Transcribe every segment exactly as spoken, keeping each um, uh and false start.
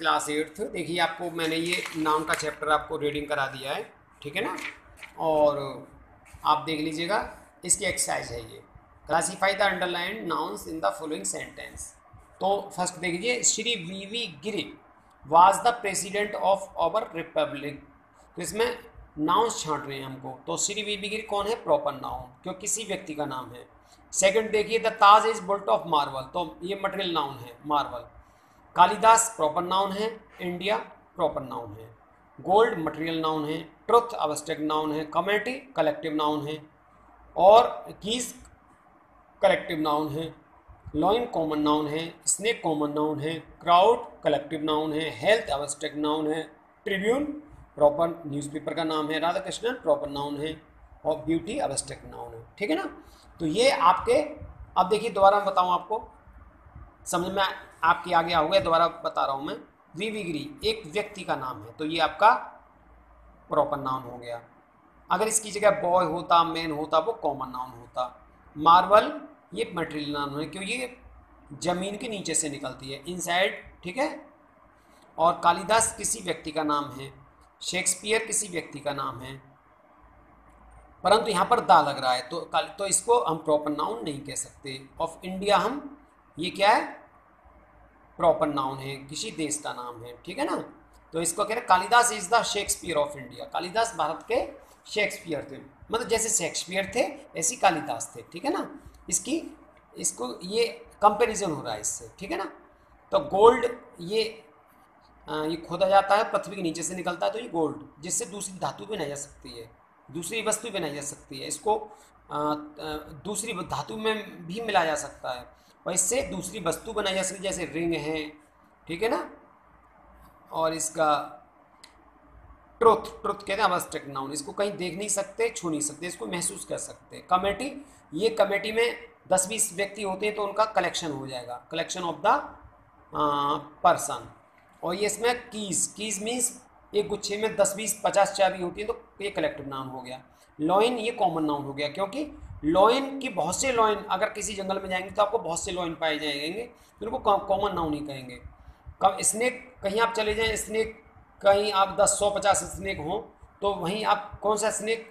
Class eighth. देखिए आपको मैंने ये नाउन का चैप्टर आपको रीडिंग करा दिया है, ठीक है ना। और आप देख लीजिएगा, इसकी एक्सरसाइज है ये। Classify the underline nouns in the following sentence. तो फर्स्ट देख लीजिए, Shri V V Giri was the president of our republic. तो इसमें नाउन्स छांट रहे हैं हमको। तो श्री वी वी गिरी कौन है? प्रॉपर नाउन, क्यों किसी व्यक्ति का नाम है। सेकंड देखिए, the Taj is built of marble, तो ये मटेरियल नाउन है मार्बल। कालिदास प्रॉपर नाउन है, इंडिया प्रॉपर नाउन है। गोल्ड मटेरियल नाउन है, ट्रुथ अब्स्ट्रैक्ट नाउन है, कम्युनिटी कलेक्टिव नाउन है, और कीज कलेक्टिव नाउन है, लॉइन कॉमन नाउन है, स्नेक कॉमन नाउन है, क्राउड कलेक्टिव नाउन है, हेल्थ अब्स्ट्रैक्ट नाउन है, ट्रिब्यून प्रॉपर न्यूज़पेपर का नाम है, राधा कृष्णन प्रॉपर नाउन है, और ब्यूटी अब्स्ट्रैक्ट नाउन है, ठीक है ना। तो ये आपके, अब देखिए दोबारा मैं बताऊँ आपको, समझ में आपके आगे आओगे, दोबारा बता रहा हूँ मैं। वी वी गिरी एक व्यक्ति का नाम है, तो ये आपका प्रॉपर नाउन हो गया। अगर इसकी जगह बॉय होता, मैन होता, वो कॉमन नाउन होता। मार्बल ये मटेरियल नाउन है, क्यों ये जमीन के नीचे से निकलती है, इनसाइड, ठीक है। और कालिदास किसी व्यक्ति का नाम है, शेक्सपियर किसी व्यक्ति का नाम है, परंतु यहाँ पर दा लग रहा है, तो तो इसको हम प्रॉपर नाउन नहीं कह सकते। ऑफ इंडिया हम, ये क्या है? प्रॉपर नाउन है, किसी देश का नाम है, ठीक है ना। तो इसको कह रहे Kalidas is the Shakespeare of India. Kalidas Bharat के शेक्सपियर थे, मतलब जैसे शेक्सपियर थे ऐसी कालिदास थे, ठीक है ना। इसकी इसको ये कंपैरिजन हो रहा है इससे, ठीक है ना। तो गोल्ड ये आ, ये खोदा जाता है, पृथ्वी के नीचे से निकलता है, तो ये गोल्ड, जिससे दूसरी धातु बनाई जा सकती है, दूसरी वस्तु बनाई जा सकती है। इसको आ, आ, दूसरी धातु में भी मिलाया जा सकता है, और इससे दूसरी वस्तु बनाई जा सकती है, जैसे रिंग है, ठीक है ना। और इसका ट्रुथ, ट्रुथ कहते हैं अब्स्ट्रैक्ट नाउन, इसको कहीं देख नहीं सकते, छू नहीं सकते, इसको महसूस कर सकते। कमेटी, ये कमेटी में दस बीस व्यक्ति होते हैं, तो उनका कलेक्शन हो जाएगा, कलेक्शन ऑफ द पर्सन। और ये इसमें कीज, कीज मीन्स एक गुच्छे में दस बीस पचास चाबी होती है, तो ये कलेक्टिव नाउन हो गया। लॉइन ये कॉमन नाउन हो गया, क्योंकि लॉइन की बहुत से लॉइन, अगर किसी जंगल में जाएंगे तो आपको बहुत से लॉइन पाए जाएंगे, तो उनको कॉमन नाउन ही कहेंगे। कब स्नेक, कहीं आप चले जाएं, स्नेक कहीं आप दस सौ पचास स्नेक हों, तो वहीं आप कौन सा स्नेक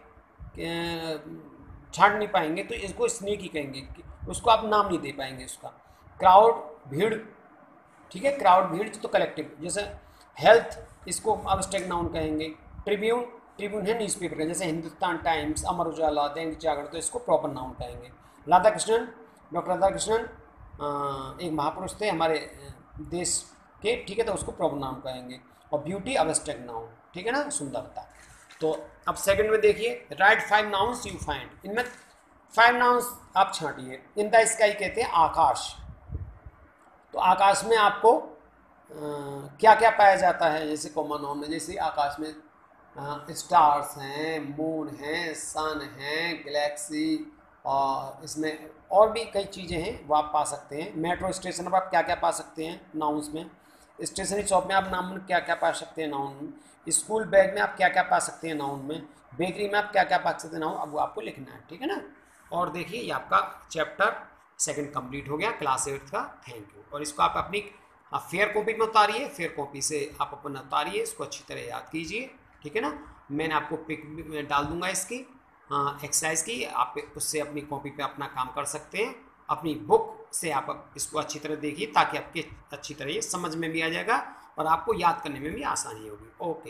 छांट नहीं पाएंगे, तो इसको स्नेक ही कहेंगे, उसको आप नाम नहीं दे पाएंगे उसका। क्राउड भीड़, ठीक है, क्राउड भीड़ तो कलेक्टिव। जैसे हेल्थ, इसको अब्स्ट्रैक्ट नाउन कहेंगे। ट्रिब्यून, ट्रिब्यून है न्यूज़पेपर का, जैसे हिंदुस्तान टाइम्स, अमर उजाला, दैनिक जागरण, तो इसको प्रॉपर नाउन कहेंगे। Radhakrishnan, doctor Radhakrishnan एक महापुरुष थे हमारे देश के, ठीक है, तो उसको प्रॉपर नाउन कहेंगे। और ब्यूटी अब्स्ट्रैक्ट नाउन, ठीक है ना, सुंदरता। तो अब सेकंड में देखिए, write five nouns you find. इनमें फाइव नाउन्स आप छांटिए। इन द स्काई कहते हैं आकाश, तो आकाश में आपको आ, क्या क्या पाया जाता है, जैसे कॉमन नाउन में, जैसे आकाश में स्टार्स हैं, मून हैं, सन हैं, गैलेक्सी, और इसमें और भी कई चीज़ें हैं वो आप पा सकते हैं। मेट्रो स्टेशन पर आप क्या क्या पा सकते हैं नाउन्स में। स्टेशनरी शॉप में आप नाउन क्या क्या पा सकते हैं नाउन में। स्कूल बैग में आप क्या क्या पा सकते हैं नाउन में। बेकरी में आप क्या क्या पा सकते हैं नाउन, अब वो आपको लिखना है, ठीक है ना। और देखिए ये आपका चैप्टर सेकंड कंप्लीट हो गया क्लास एट्थ का। Thank you. और इसको आप अपनी फेयर कॉपी में उतारिए, फेयर कॉपी से आप अपना उतारिए, इसको अच्छी तरह याद कीजिए, ठीक है ना। मैंने आपको पिक डाल दूंगा इसकी एक्सरसाइज की, आप उससे अपनी कॉपी पे अपना काम कर सकते हैं। अपनी बुक से आप इसको अच्छी तरह देखिए, ताकि आपके अच्छी तरह ये समझ में भी आ जाएगा और आपको याद करने में भी आसानी होगी। ओके।